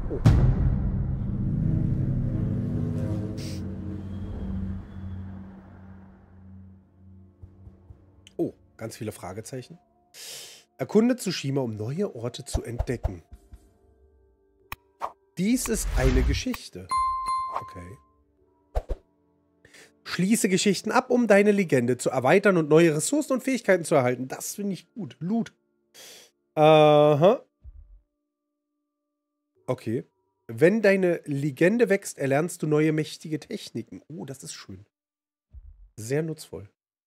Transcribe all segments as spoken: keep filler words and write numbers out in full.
Oh. Oh, ganz viele Fragezeichen. Erkunde Tsushima, um neue Orte zu entdecken. Dies ist eine Geschichte. Okay. Schließe Geschichten ab, um deine Legende zu erweitern und neue Ressourcen und Fähigkeiten zu erhalten. Das finde ich gut. Loot. Aha. Okay. Wenn deine Legende wächst, erlernst du neue mächtige Techniken. Oh, das ist schön. Sehr nutzvoll.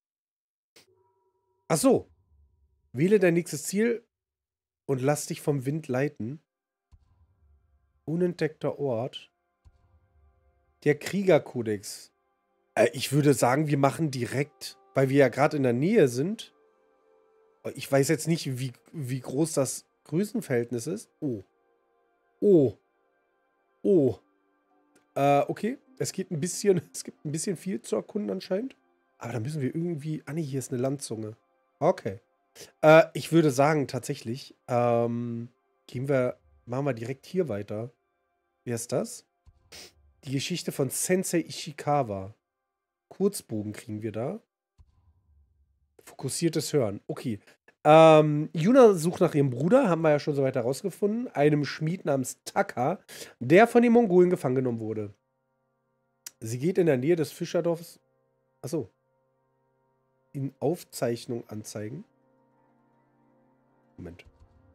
Ach so. Wähle dein nächstes Ziel und lass dich vom Wind leiten. Unentdeckter Ort. Der Kriegerkodex. Äh, ich würde sagen, wir machen direkt, weil wir ja gerade in der Nähe sind. Ich weiß jetzt nicht, wie, wie groß das Größenverhältnis ist. Oh. Oh. Oh. Äh, okay. Es geht ein bisschen, es gibt ein bisschen viel zu erkunden anscheinend. Aber da müssen wir irgendwie. Ah, nee, hier ist eine Landzunge. Okay. Äh, ich würde sagen, tatsächlich, ähm, gehen wir, machen wir direkt hier weiter. Wer ist das? Die Geschichte von Sensei Ishikawa. Kurzbogen kriegen wir da. Fokussiertes Hören. Okay. Ähm, Yuna sucht nach ihrem Bruder, haben wir ja schon so weit herausgefunden. Einem Schmied namens Taka, der von den Mongolen gefangen genommen wurde. Sie geht in der Nähe des Fischerdorfs. Achso. In Aufzeichnung anzeigen. Moment.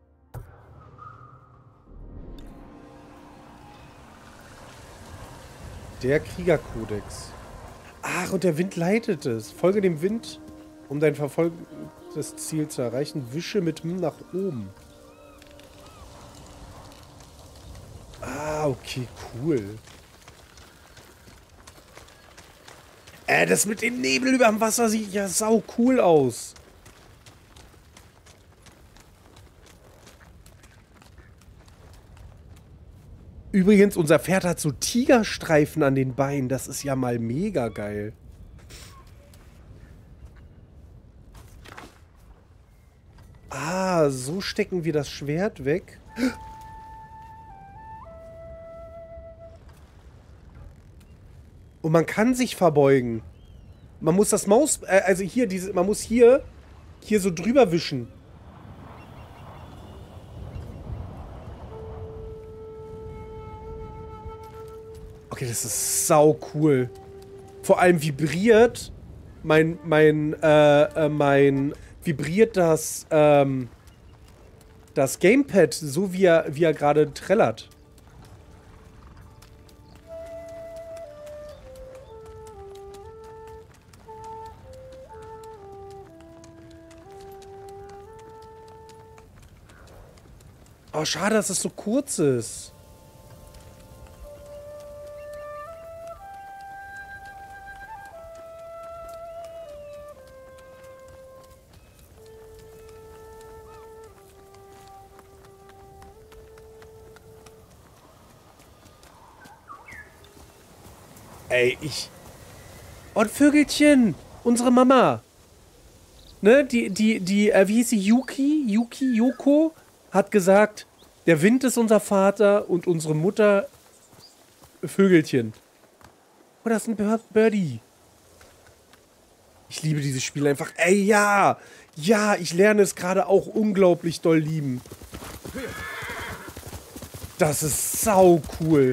Der Kriegerkodex. Ach, und der Wind leitet es. Folge dem Wind, um dein verfolgtes Ziel zu erreichen. Wische mit M nach oben. Ah, okay, cool. Äh, das mit dem Nebel über dem Wasser sieht ja sau cool aus. Übrigens, unser Pferd hat so Tigerstreifen an den Beinen. Das ist ja mal mega geil. Ah, so stecken wir das Schwert weg. Und man kann sich verbeugen. Man muss das Maus... Äh, also hier, diese, man muss hier, hier so drüber wischen. Okay, das ist sau cool. Vor allem vibriert mein, mein, äh, äh, mein, vibriert das, ähm, das Gamepad so, wie er, wie er gerade trällert. Oh, schade, dass es so kurz ist. Ey, ich... Und Vögelchen! Unsere Mama! Ne, die, die, die, äh, wie hieß sie? Yuki? Yuki? Yoko? Hat gesagt, der Wind ist unser Vater und unsere Mutter Vögelchen. Oh, das ist ein Bir- Birdie. Ich liebe dieses Spiel einfach. Ey, ja! Ja, ich lerne es gerade auch unglaublich doll lieben. Das ist sau cool.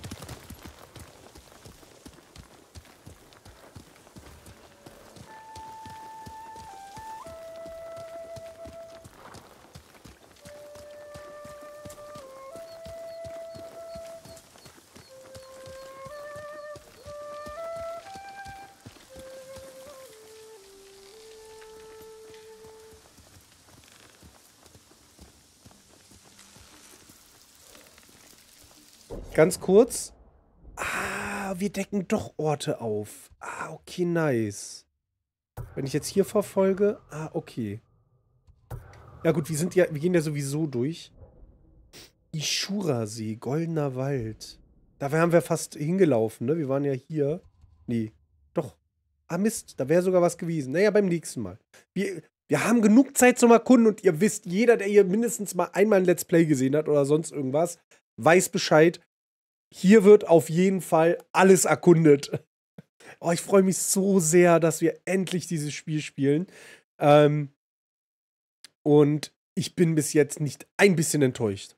Ganz kurz. Ah, wir decken doch Orte auf. Ah, okay, nice. Wenn ich jetzt hier verfolge. Ah, okay. Ja gut, wir sind ja, wir gehen ja sowieso durch. Ishura-See, Goldener Wald. Da wären wir fast hingelaufen, ne? Wir waren ja hier. Nee, doch. Ah, Mist, da wäre sogar was gewesen. Naja, beim nächsten Mal. Wir, wir haben genug Zeit zum Erkunden und ihr wisst, jeder, der hier mindestens mal einmal ein Let's Play gesehen hat oder sonst irgendwas, weiß Bescheid. Hier wird auf jeden Fall alles erkundet. Oh, ich freue mich so sehr, dass wir endlich dieses Spiel spielen. Ähm, und ich bin bis jetzt nicht ein bisschen enttäuscht.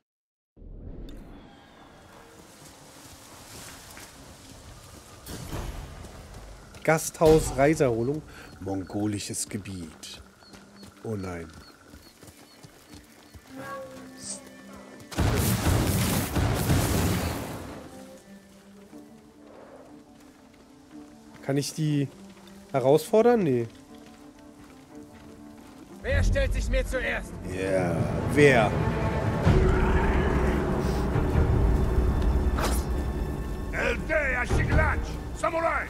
Gasthaus, Reiserholung, mongolisches Gebiet. Oh nein. Kann ich die herausfordern? Nee. Wer stellt sich mir zuerst? Ja, yeah. Wer? Eldeia Shiglach! Samurai!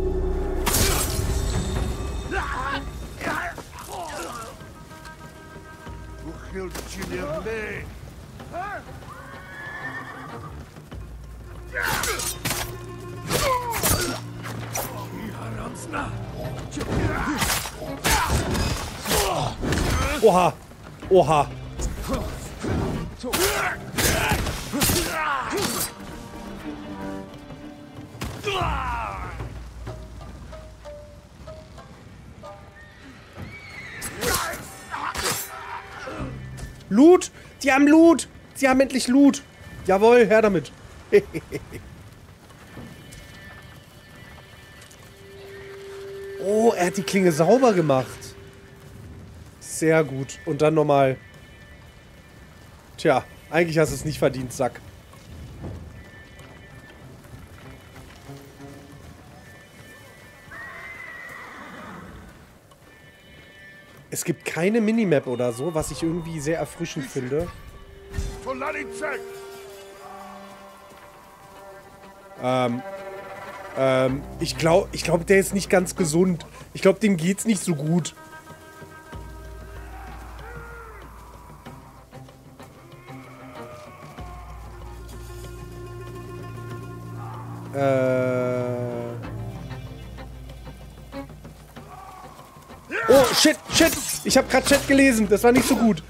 Oha! Oha! Loot! Die haben Loot! Sie haben endlich Loot! Jawohl, her damit! Oh, er hat die Klinge sauber gemacht. Sehr gut. Und dann nochmal. Tja, eigentlich hast du es nicht verdient, Sack. Es gibt keine Minimap oder so, was ich irgendwie sehr erfrischend finde. Ähm, ähm, ich glaube, ich glaube, der ist nicht ganz gesund. Ich glaube, dem geht's nicht so gut. Äh... Oh, shit, shit! Ich habe gerade Chat gelesen. Das war nicht so gut.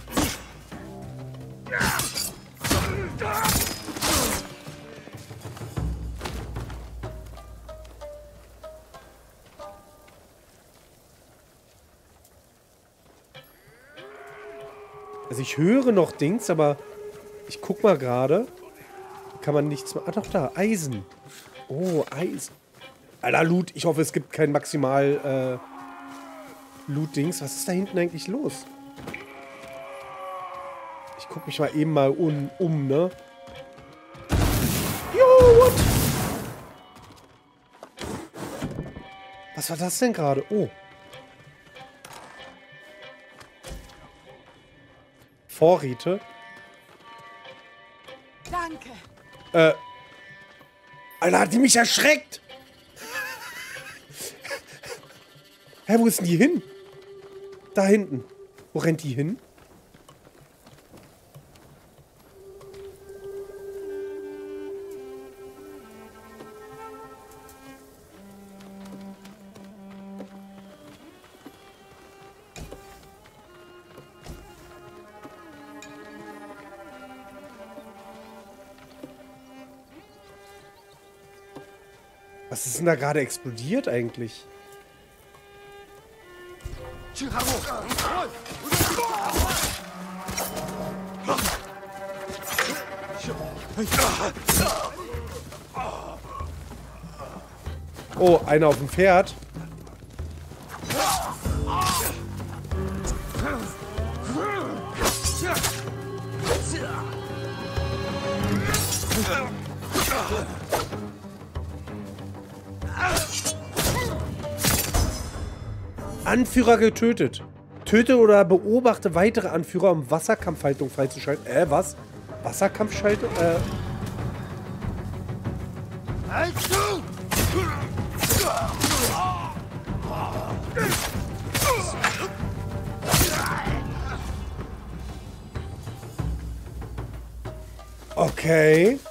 Also ich höre noch Dings, aber ich guck mal gerade. Kann man nichts mehr... Ah, doch, da. Eisen. Oh, Eisen. Alter, Loot. Ich hoffe, es gibt kein Maximal... Äh Loot-Dings. Was ist da hinten eigentlich los? Ich guck mich mal eben mal um, um ne? Jo, what? Was war das denn gerade? Oh. Vorräte. Danke. Äh. Alter, hat die mich erschreckt? Hä, wo ist denn die hin? Da hinten. Wo rennt die hin? Was ist denn da gerade explodiert eigentlich? Oh, einer auf dem Pferd. Anführer getötet. Töte oder beobachte weitere Anführer, um Wasserkampfhaltung freizuschalten. Äh, was? Wasserkampfschaltung? Äh. Okay.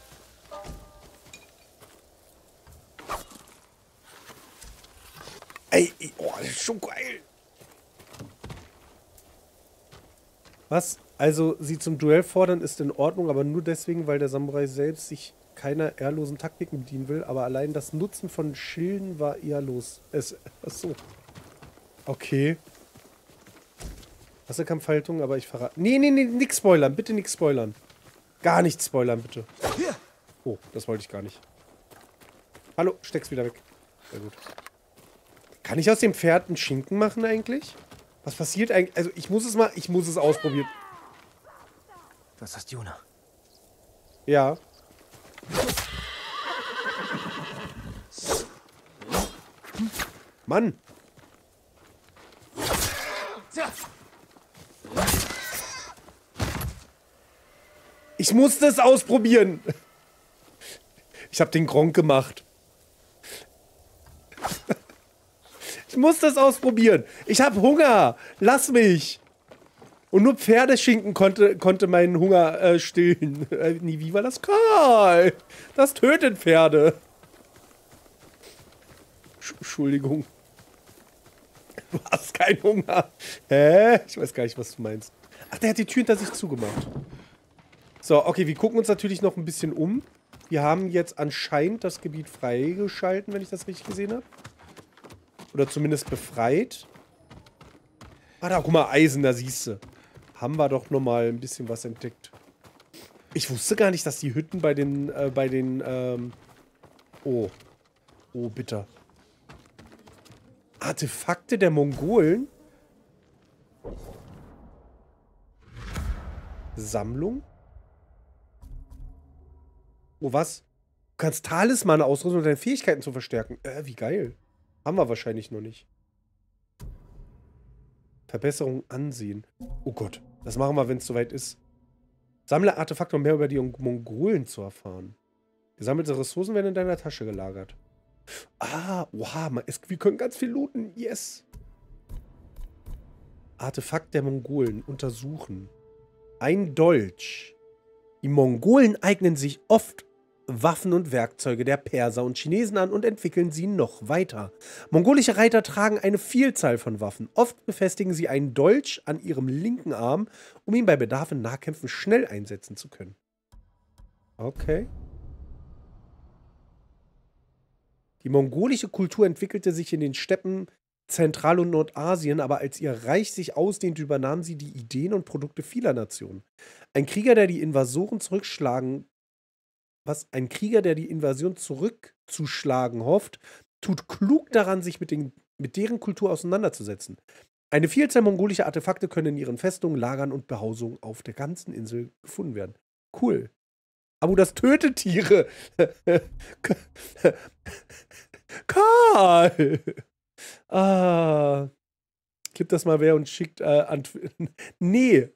Ey, oh, das ist schon geil. Was? Also, sie zum Duell fordern ist in Ordnung, aber nur deswegen, weil der Samurai selbst sich keiner ehrlosen Taktiken bedienen will. Aber allein das Nutzen von Schilden war ehrlos. Es, achso. Okay. Wasserkampfhaltung, aber ich verrate. Nee, nee, nee, nix spoilern. Bitte nix spoilern. Gar nicht spoilern, bitte. Oh, das wollte ich gar nicht. Hallo, steck's wieder weg. Sehr gut. Kann ich aus dem Pferd einen Schinken machen eigentlich? Was passiert eigentlich? Also, ich muss es mal, ich muss es ausprobieren. Das ist Juna. Ja. Mann. Ich musste es ausprobieren. Ich habe den Gronk gemacht. Ich musste es ausprobieren. Ich habe Hunger. Lass mich. Und nur Pferdeschinken konnte, konnte meinen Hunger äh, stillen. Äh, nie wie war das? Karl! Das tötet Pferde. Sch Entschuldigung. Du hast keinen Hunger. Hä? Ich weiß gar nicht, was du meinst. Ach, der hat die Tür hinter sich zugemacht. So, okay, wir gucken uns natürlich noch ein bisschen um. Wir haben jetzt anscheinend das Gebiet freigeschalten, wenn ich das richtig gesehen habe. Oder zumindest befreit. Ah, da, guck mal, Eisen, da siehst du. Haben wir doch nochmal ein bisschen was entdeckt. Ich wusste gar nicht, dass die Hütten bei den, äh, bei den, ähm... Oh. Oh, bitter. Artefakte der Mongolen? Sammlung? Oh, was? Du kannst Talismane ausrüsten, um deine Fähigkeiten zu verstärken. Äh, wie geil. Haben wir wahrscheinlich noch nicht. Verbesserung Ansehen. Oh Gott. Das machen wir, wenn es soweit ist. Sammle Artefakte, um mehr über die Mongolen zu erfahren. Gesammelte Ressourcen werden in deiner Tasche gelagert. Ah, wow, wir können ganz viel looten. Yes. Artefakt der Mongolen. Untersuchen. Ein Dolch. Die Mongolen eignen sich oft Waffen und Werkzeuge der Perser und Chinesen an und entwickeln sie noch weiter. Mongolische Reiter tragen eine Vielzahl von Waffen. Oft befestigen sie einen Dolch an ihrem linken Arm, um ihn bei Bedarf in Nahkämpfen schnell einsetzen zu können. Okay. Die mongolische Kultur entwickelte sich in den Steppen Zentral- und Nordasien, aber als ihr Reich sich ausdehnte, übernahmen sie die Ideen und Produkte vieler Nationen. Ein Krieger, der die Invasoren zurückschlagen Was ein Krieger, der die Invasion zurückzuschlagen hofft, tut klug daran, sich mit, den, mit deren Kultur auseinanderzusetzen. Eine Vielzahl mongolischer Artefakte können in ihren Festungen, Lagern und Behausungen auf der ganzen Insel gefunden werden. Cool. Aber das tötet Tiere. Karl! Ah. Gib das mal wer und schickt äh, an. Nee.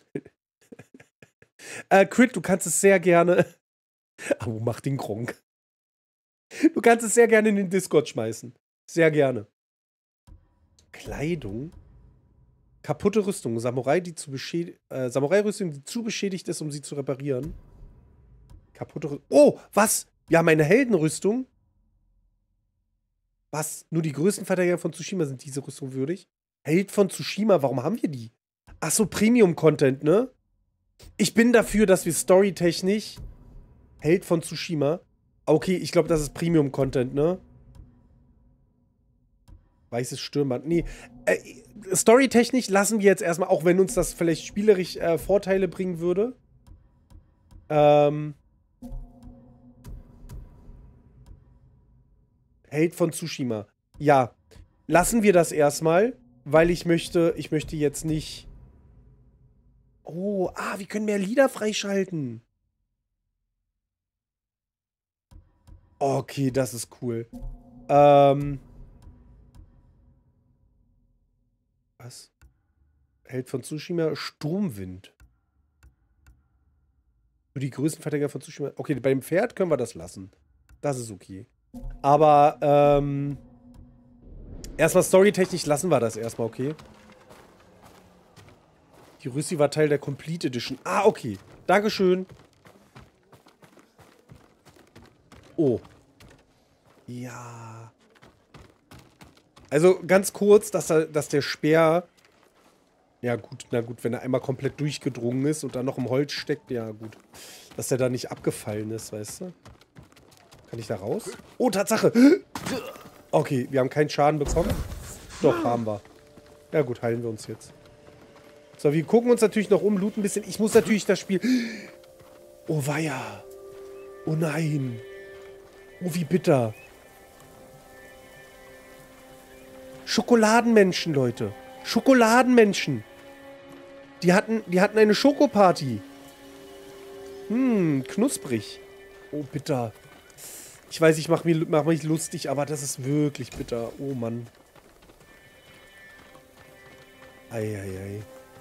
äh, Crit, du kannst es sehr gerne. Aber mach den Gronk. Du kannst es sehr gerne in den Discord schmeißen. Sehr gerne. Kleidung. Kaputte Rüstung. Samurai, die zu beschädigt, äh, Samurai-Rüstung, die zu beschädigt ist, um sie zu reparieren. Kaputte Rüstung. Oh, was? Wir haben eine Heldenrüstung. Was? Nur die größten Verteidiger von Tsushima sind diese Rüstung würdig? Held von Tsushima, warum haben wir die? Ach so, Premium-Content, ne? Ich bin dafür, dass wir storytechnisch Held von Tsushima. Okay, ich glaube, das ist Premium-Content, ne? Weißes Stirnband. Nee. Äh, storytechnisch lassen wir jetzt erstmal, auch wenn uns das vielleicht spielerisch äh, Vorteile bringen würde. Ähm. Held von Tsushima. Ja. Lassen wir das erstmal, weil ich möchte, ich möchte jetzt nicht. Oh, ah, wir können mehr Lieder freischalten. Okay, das ist cool. Ähm. Was? Held von Tsushima, Sturmwind. Für die größten Verteidiger von Tsushima. Okay, beim Pferd können wir das lassen. Das ist okay. Aber, ähm. erstmal storytechnisch lassen wir das erstmal, okay? Die Rüssi war Teil der Complete Edition. Ah, okay. Dankeschön. Oh. Ja. Also ganz kurz, dass, dass der Speer Ja, gut, na gut, wenn er einmal komplett durchgedrungen ist und dann noch im Holz steckt, ja gut. Dass er da nicht abgefallen ist, weißt du? Kann ich da raus? Oh, Tatsache! Okay, wir haben keinen Schaden bekommen. Doch, haben wir. Ja gut, heilen wir uns jetzt. So, wir gucken uns natürlich noch um, looten ein bisschen. Ich muss natürlich das Spiel... Oh, weia. Oh nein. Oh, wie bitter. Schokoladenmenschen, Leute. Schokoladenmenschen. Die hatten, die hatten eine Schokoparty. Hm, knusprig. Oh, bitter. Ich weiß, ich mache mich, mach mich lustig, aber das ist wirklich bitter. Oh, Mann. Eieiei.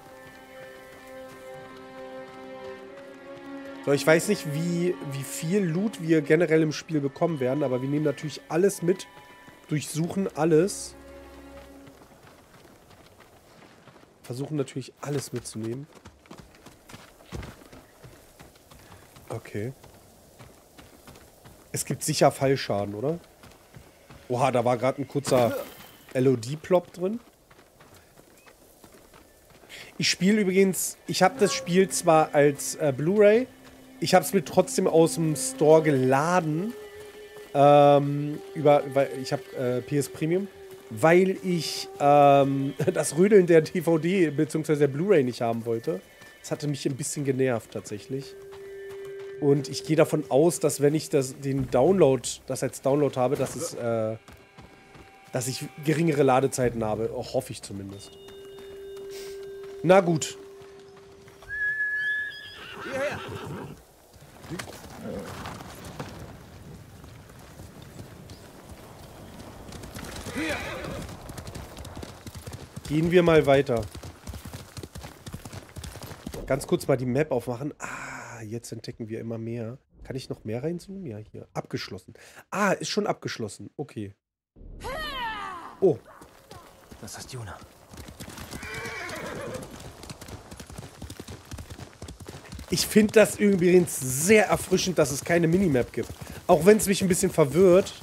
So, ich weiß nicht, wie, wie viel Loot wir generell im Spiel bekommen werden, aber wir nehmen natürlich alles mit. Durchsuchen alles. Versuchen natürlich alles mitzunehmen. Okay. Es gibt sicher Fallschaden, oder? Oha, da war gerade ein kurzer L O D-Plop drin. Ich spiele übrigens... Ich habe das Spiel zwar als äh, Blu-ray. Ich habe es mir trotzdem aus dem Store geladen. Ähm, über, weil ich habe äh, P S Premium. Weil ich ähm, das Rödeln der D V D bzw. der Blu-ray nicht haben wollte. Das hatte mich ein bisschen genervt tatsächlich. Und ich gehe davon aus, dass wenn ich das, den Download, das als Download habe, dass es, äh, dass ich geringere Ladezeiten habe. Oh, hoffe ich zumindest. Na gut. Hierher. Hier. Gehen wir mal weiter. Ganz kurz mal die Map aufmachen. Ah, jetzt entdecken wir immer mehr. Kann ich noch mehr reinzoomen? Ja, hier. Abgeschlossen. Ah, ist schon abgeschlossen. Okay. Oh. Das ist Yuna. Ich finde das übrigens sehr erfrischend, dass es keine Minimap gibt. Auch wenn es mich ein bisschen verwirrt.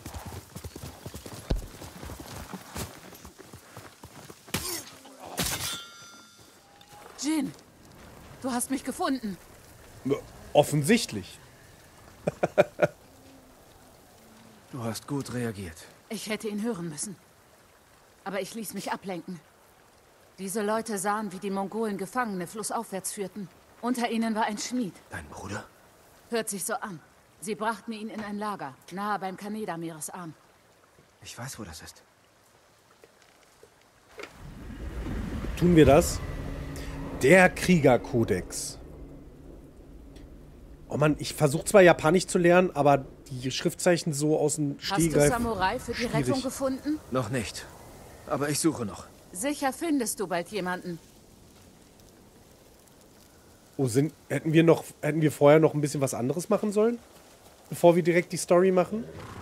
Jin, du hast mich gefunden. Offensichtlich. Du hast gut reagiert. Ich hätte ihn hören müssen. Aber ich ließ mich ablenken. Diese Leute sahen, wie die Mongolen Gefangene flussaufwärts führten. Unter ihnen war ein Schmied. Dein Bruder? Hört sich so an. Sie brachten ihn in ein Lager, nahe beim Kaneda-Meeresarm. Ich weiß, wo das ist. Tun wir das? Der Kriegerkodex. Oh Mann, ich versuche zwar Japanisch zu lernen, aber die Schriftzeichen so aus dem Stehgreif... Hast du Samurai für die schwierig. Rettung gefunden? Noch nicht. Aber ich suche noch. Sicher findest du bald jemanden. Oh, sind, hätten wir noch, hätten wir vorher noch ein bisschen was anderes machen sollen? Bevor wir direkt die Story machen?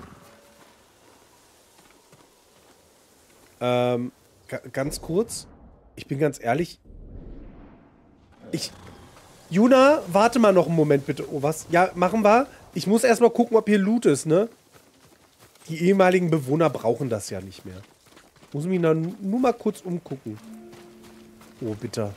Ähm, ganz kurz. Ich bin ganz ehrlich. Ich... Yuna, warte mal noch einen Moment bitte. Oh, was? Ja, machen wir. Ich muss erstmal gucken, ob hier Loot ist, ne? Die ehemaligen Bewohner brauchen das ja nicht mehr. Muss mich nur, nur mal kurz umgucken. Oh, bitte.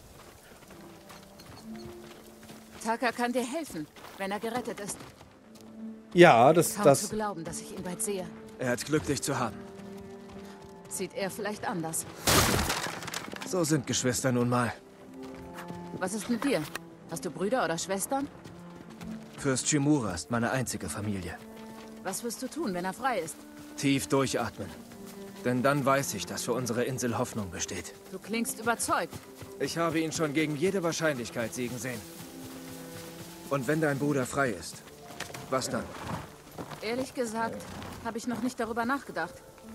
Taka kann dir helfen, wenn er gerettet ist. Ja, das... Kaum das zu glauben, dass ich ihn bald sehe. Er hat Glück, dich zu haben. Sieht er vielleicht anders. So sind Geschwister nun mal. Was ist mit dir? Hast du Brüder oder Schwestern? Fürst Shimura ist meine einzige Familie. Was wirst du tun, wenn er frei ist? Tief durchatmen. Denn dann weiß ich, dass für unsere Insel Hoffnung besteht. Du klingst überzeugt. Ich habe ihn schon gegen jede Wahrscheinlichkeit siegen sehen. Und wenn dein Bruder frei ist, was dann? Ehrlich gesagt, habe ich noch nicht darüber nachgedacht.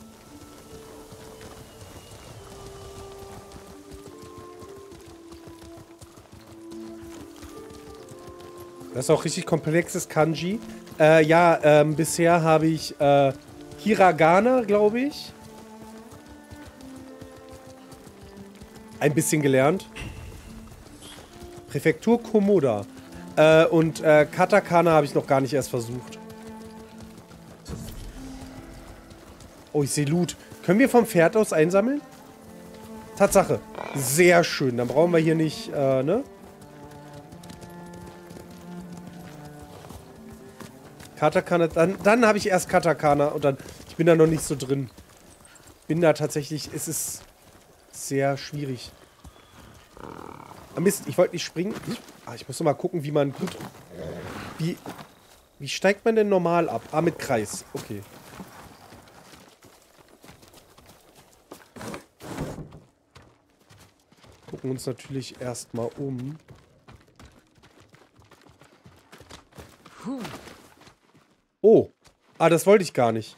Das ist auch richtig komplexes Kanji. Äh, ja, ähm, bisher habe ich äh, Hiragana, glaube ich. Ein bisschen gelernt. Präfektur Komoda. Äh, und äh, Katakana habe ich noch gar nicht erst versucht. Oh, ich sehe Loot. Können wir vom Pferd aus einsammeln? Tatsache. Sehr schön. Dann brauchen wir hier nicht, äh, ne? Katakana. Dann, dann habe ich erst Katakana und dann... Ich bin da noch nicht so drin. Bin da tatsächlich... Es ist sehr schwierig. Ah, Mist, ich wollte nicht springen. Ich, ah, ich muss noch mal gucken, wie man gut... Wie... Wie steigt man denn normal ab? Ah, mit Kreis. Okay. Gucken uns natürlich erstmal um. Oh. Ah, das wollte ich gar nicht.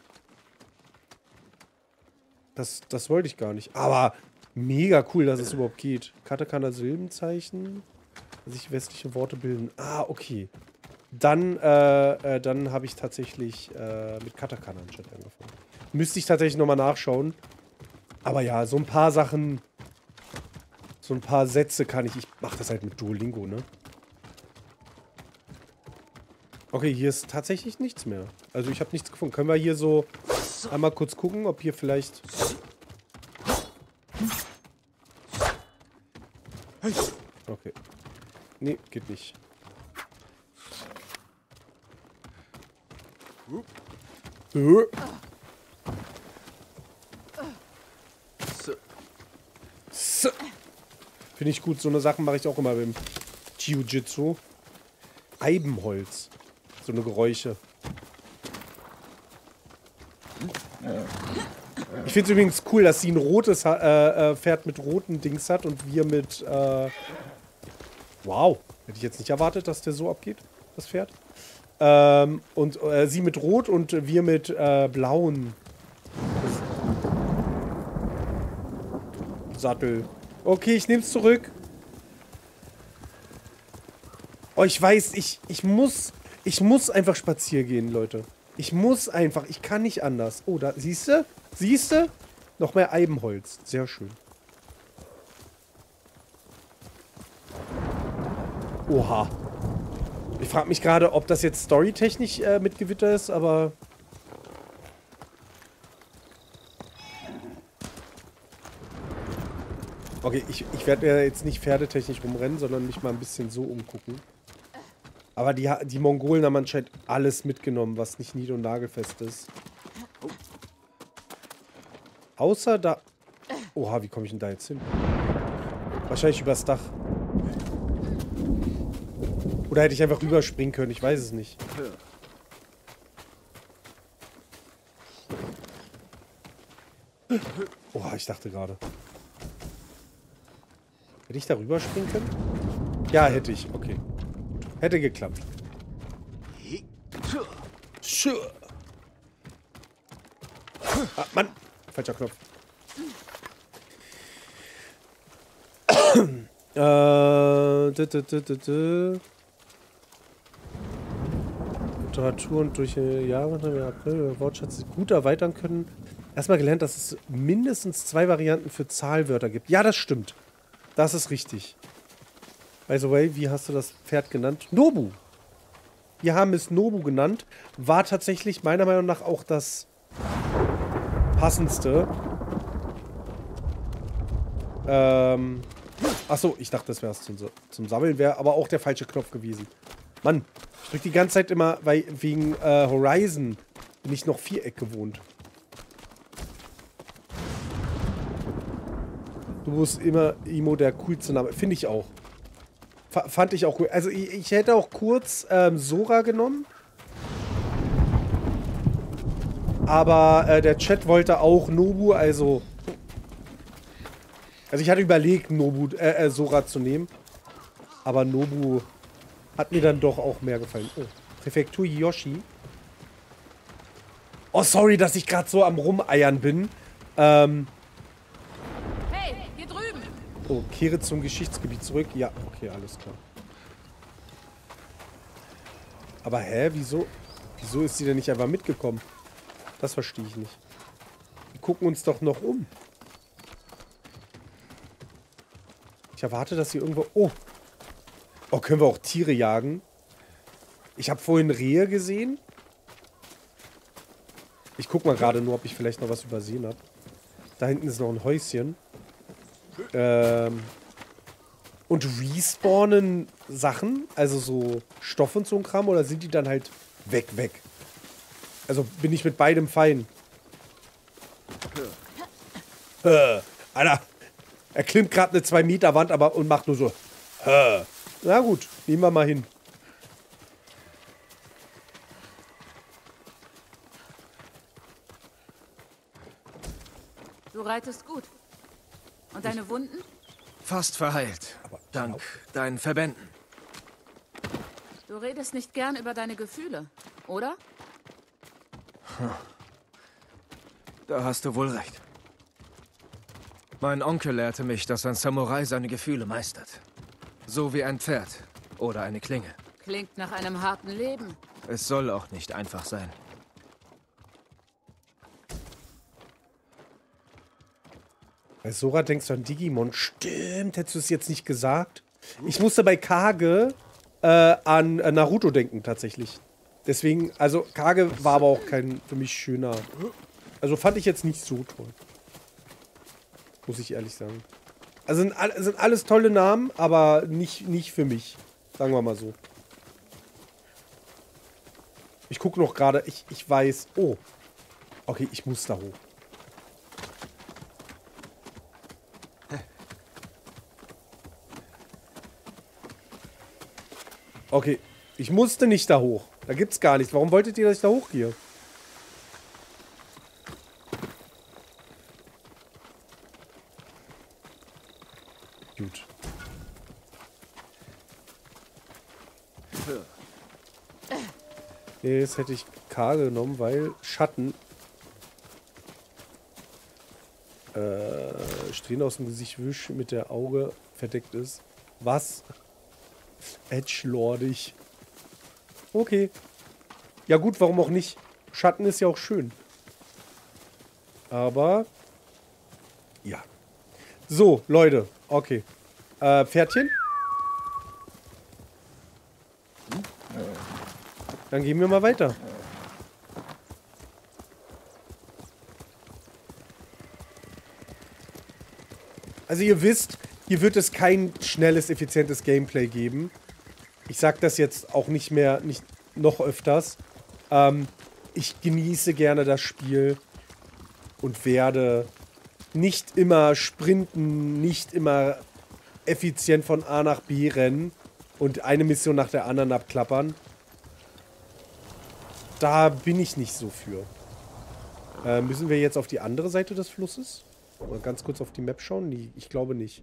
Das, das wollte ich gar nicht. Aber mega cool, dass es überhaupt geht. Katakana Silbenzeichen. Sich westliche Worte bilden. Ah, okay. Dann, äh, äh, dann habe ich tatsächlich äh, mit Katakana anstatt angefangen. Müsste ich tatsächlich nochmal nachschauen. Aber ja, so ein paar Sachen, so ein paar Sätze kann ich. Ich mache das halt mit Duolingo, ne? Okay, hier ist tatsächlich nichts mehr. Also ich habe nichts gefunden. Können wir hier so einmal kurz gucken, ob hier vielleicht... Okay. Nee, geht nicht. Äh. So. Finde ich gut. So eine Sachen mache ich auch immer beim Jiu-Jitsu. Eibenholz. So eine Geräusche. Ich finde es übrigens cool, dass sie ein rotes äh, äh, Pferd mit roten Dings hat und wir mit... Äh wow. Hätte ich jetzt nicht erwartet, dass der so abgeht, das Pferd. Ähm, und äh, sie mit rot und wir mit äh, blauen Sattel. Okay, ich nehme es zurück. Oh, ich weiß, ich, ich muss, ich muss einfach spazieren gehen, Leute. Ich muss einfach, ich kann nicht anders. Oh, da, siehst du? Siehst du? Noch mehr Eibenholz. Sehr schön. Oha. Ich frage mich gerade, ob das jetzt storytechnisch äh, mit Gewitter ist, aber... Okay, ich, ich werde ja jetzt nicht pferdetechnisch rumrennen, sondern mich mal ein bisschen so umgucken. Aber die, die Mongolen haben anscheinend alles mitgenommen, was nicht nied- und nagelfest ist. Außer da... Oha, wie komme ich denn da jetzt hin? Wahrscheinlich übers Dach. Oder hätte ich einfach rüberspringen können, ich weiß es nicht. Oha, ich dachte gerade. Hätte ich da rüberspringen können? Ja, hätte ich. Okay. Hätte geklappt. Ah, Mann! Falscher Knopf. äh, d -d -d -d -d. Literatur und durch Jahre, April, Wortschatz gut erweitern können. Erstmal gelernt, dass es mindestens zwei Varianten für Zahlwörter gibt. Ja, das stimmt. Das ist richtig. By the way, wie hast du das Pferd genannt? Nobu. Wir haben es Nobu genannt. War tatsächlich meiner Meinung nach auch das passendste. Ähm. Achso, ich dachte, das wäre es zum, zum Sammeln. Wäre aber auch der falsche Knopf gewesen. Mann, ich drück die ganze Zeit immer, weil wegen äh, Horizon bin ich noch Viereck gewohnt. Du bist immer Imo der coolste Name. Finde ich auch. F fand ich auch cool. Also ich, ich hätte auch kurz ähm, Sora genommen. Aber äh, der Chat wollte auch Nobu, also... Also ich hatte überlegt, Nobu, äh, äh, Sora zu nehmen. Aber Nobu hat mir dann doch auch mehr gefallen. Oh, Präfektur Yoshi. Oh, sorry, dass ich gerade so am Rumeiern bin. Ähm... Oh, kehre zum Geschichtsgebiet zurück. Ja, okay, alles klar. Aber hä, wieso? Wieso ist sie denn nicht einfach mitgekommen? Das verstehe ich nicht. Wir gucken uns doch noch um. Ich erwarte, dass sie irgendwo... Oh! Oh, können wir auch Tiere jagen? Ich habe vorhin Rehe gesehen. Ich guck mal gerade nur, ob ich vielleicht noch was übersehen habe. Da hinten ist noch ein Häuschen. Ähm, und respawnen Sachen, also so Stoff und so ein Kram, oder sind die dann halt weg, weg? Also bin ich mit beidem fein. Äh, Alter, er klimmt gerade eine zwei Meter Wand aber und macht nur so. Äh. Na gut, nehmen wir mal hin. Du reitest gut. Und deine Wunden? Fast verheilt. Aber Dank deinen Verbänden. Du redest nicht gern über deine Gefühle, oder? Da hast du wohl recht. Mein Onkel lehrte mich, dass ein Samurai seine Gefühle meistert. So wie ein Pferd oder eine Klinge. Klingt nach einem harten Leben. Es soll auch nicht einfach sein. Bei Sora denkst du an Digimon. Stimmt, hättest du es jetzt nicht gesagt? Ich musste bei Kage äh, an äh, Naruto denken, tatsächlich. Deswegen, also Kage war aber auch kein für mich schöner. Also fand ich jetzt nicht so toll. Muss ich ehrlich sagen. Also sind, all, sind alles tolle Namen, aber nicht, nicht für mich. Sagen wir mal so. Ich gucke noch gerade, ich, ich weiß. Oh. Okay, ich muss da hoch. Okay, ich musste nicht da hoch. Da gibt's gar nichts. Warum wolltet ihr, dass ich da hochgehe? Gut. Nee, jetzt hätte ich K genommen, weil Schatten äh, Strähnen aus dem Gesicht wisch mit der Auge verdeckt ist. Was? Edgelordig. Okay. Ja gut, warum auch nicht? Schatten ist ja auch schön. Aber ja. So, Leute. Okay. Äh, Pferdchen? Dann gehen wir mal weiter. Also ihr wisst, hier wird es kein schnelles, effizientes Gameplay geben. Ich sag das jetzt auch nicht mehr, nicht noch öfters. Ähm, ich genieße gerne das Spiel und werde nicht immer sprinten, nicht immer effizient von A nach B rennen und eine Mission nach der anderen abklappern. Da bin ich nicht so für. Äh, müssen wir jetzt auf die andere Seite des Flusses? Mal ganz kurz auf die Map schauen? Nee, ich glaube nicht.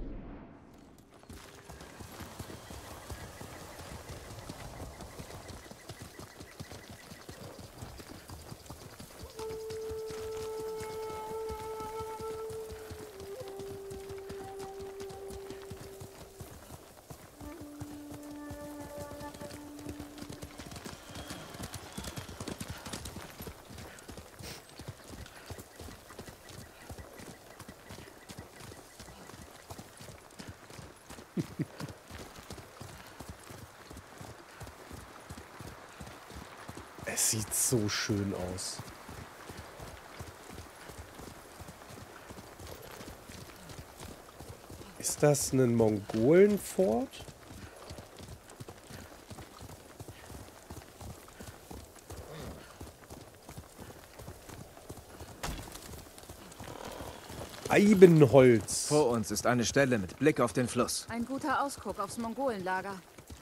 Es sieht so schön aus. Ist das ein Mongolenfort? Eibenholz. Vor uns ist eine Stelle mit Blick auf den Fluss. Ein guter Ausguck aufs Mongolenlager.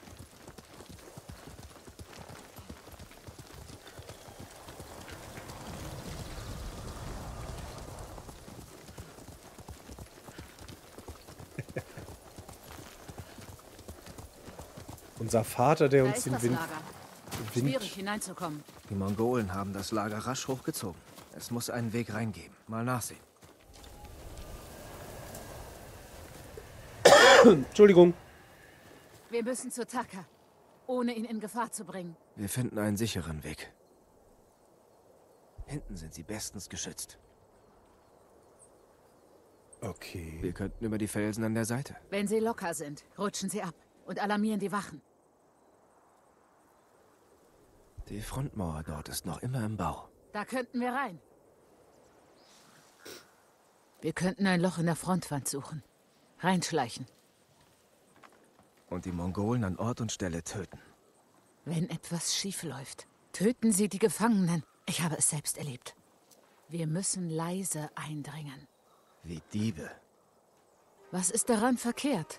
Unser Vater, der Da uns ist den das Wind... Lager. Wind Schwierig hineinzukommen. Die Mongolen haben das Lager rasch hochgezogen. Es muss einen Weg reingeben. Mal nachsehen. Entschuldigung. Wir müssen zu Taka, ohne ihn in Gefahr zu bringen. Wir finden einen sicheren Weg. Hinten sind sie bestens geschützt. Okay. Wir könnten über die Felsen an der Seite. Wenn sie locker sind, rutschen sie ab und alarmieren die Wachen. Die Frontmauer dort ist noch immer im Bau. Da könnten wir rein. Wir könnten ein Loch in der Frontwand suchen. Reinschleichen. Und die Mongolen an Ort und Stelle töten. Wenn etwas schief läuft, töten sie die Gefangenen. Ich habe es selbst erlebt. Wir müssen leise eindringen. Wie Diebe. Was ist daran verkehrt?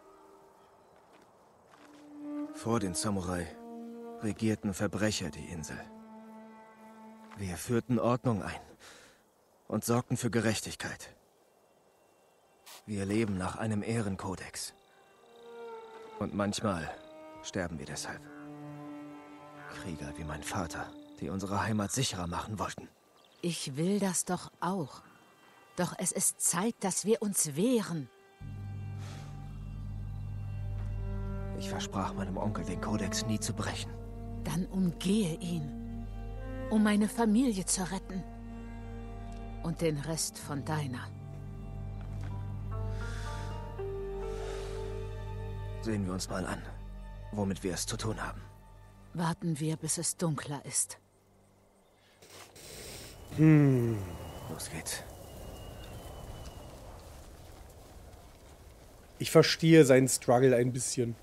Vor den Samurai regierten Verbrecher die Insel. Wir führten Ordnung ein und sorgten für Gerechtigkeit. Wir leben nach einem Ehrenkodex. Und manchmal sterben wir deshalb. Krieger wie mein Vater, die unsere Heimat sicherer machen wollten. Ich will das doch auch. Doch es ist Zeit, dass wir uns wehren. Ich versprach meinem Onkel, den Kodex nie zu brechen. Dann umgehe ihn, um meine Familie zu retten. Und den Rest von deiner. Sehen wir uns mal an, womit wir es zu tun haben. Warten wir, bis es dunkler ist. Hm. Los geht's. Ich verstehe seinen Struggle ein bisschen.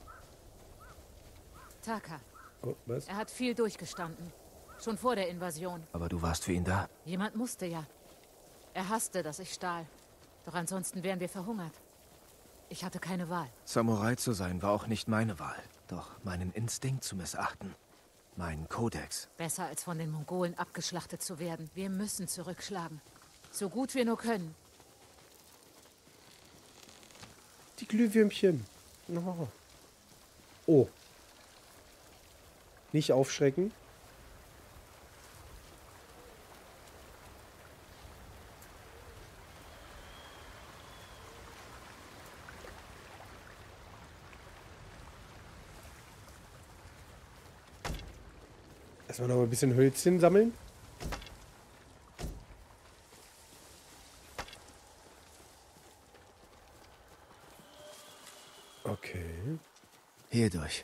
Taka, Oh, was? er hat viel durchgestanden. Schon vor der Invasion. Aber du warst für ihn da. Jemand musste ja. Er hasste, dass ich stahl. Doch ansonsten wären wir verhungert. Ich hatte keine Wahl. Samurai zu sein war auch nicht meine Wahl. Doch meinen Instinkt zu missachten. Meinen Kodex. Besser als von den Mongolen abgeschlachtet zu werden. Wir müssen zurückschlagen. So gut wir nur können. Die Glühwürmchen. Oh. Oh. Nicht aufschrecken. Erstmal noch ein bisschen Hölzchen sammeln. Okay. Hier durch.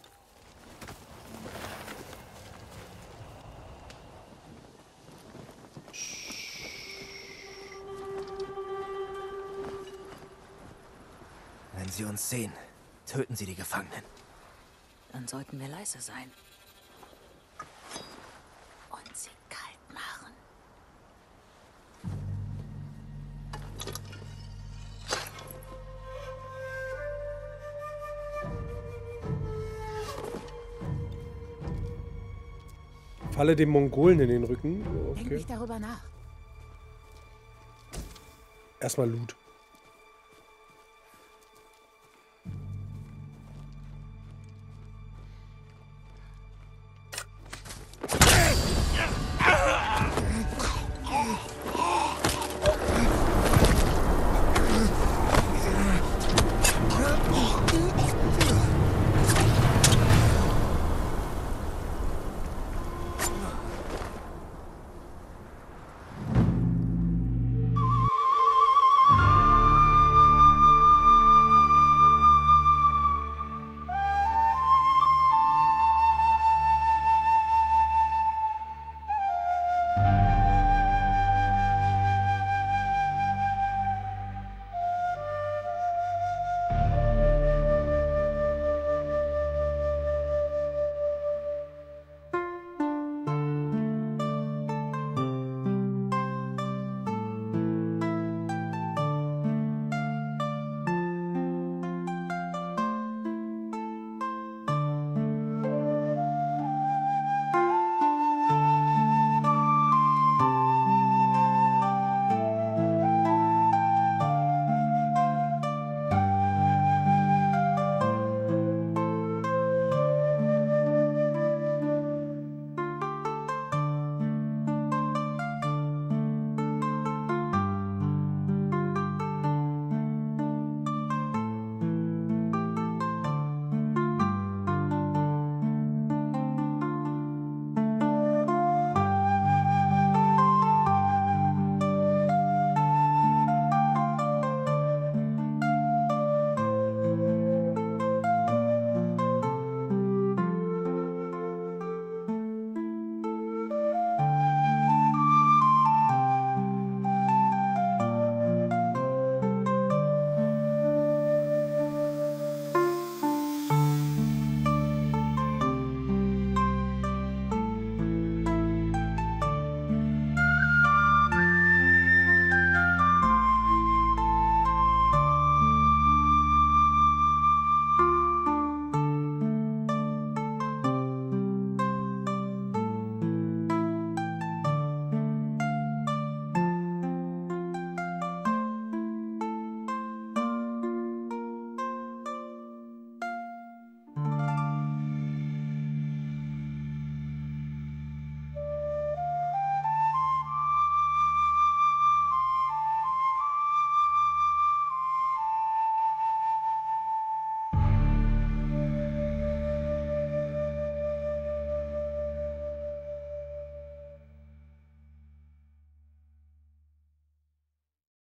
Wenn sie uns sehen, töten sie die Gefangenen. Dann sollten wir leise sein. Und sie kalt machen. Falle dem Mongolen in den Rücken. Denk Okay. nicht darüber nach. Erstmal Loot.